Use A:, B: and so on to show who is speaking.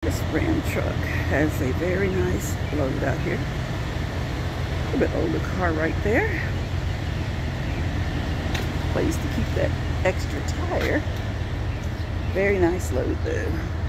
A: This Ram truck has a very nice load out here. A bit older car right there. Place to keep that extra tire. Very nice load though.